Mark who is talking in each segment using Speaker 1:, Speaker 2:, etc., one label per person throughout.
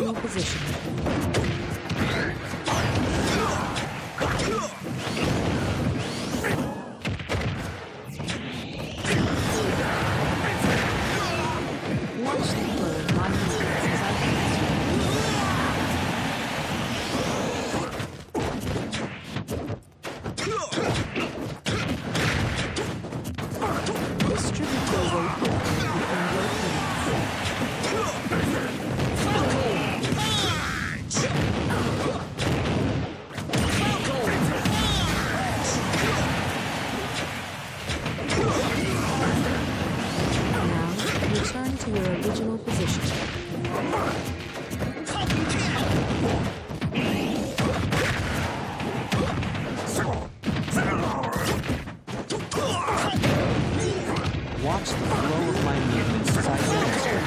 Speaker 1: original position. Watch the flow of my movements as I pass you. Distribute your weight between your return to your original position. Watch the flow of my movements as I demonstrate.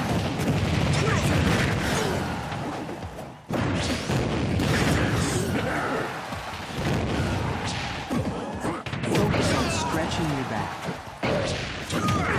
Speaker 1: Focus on stretching your back.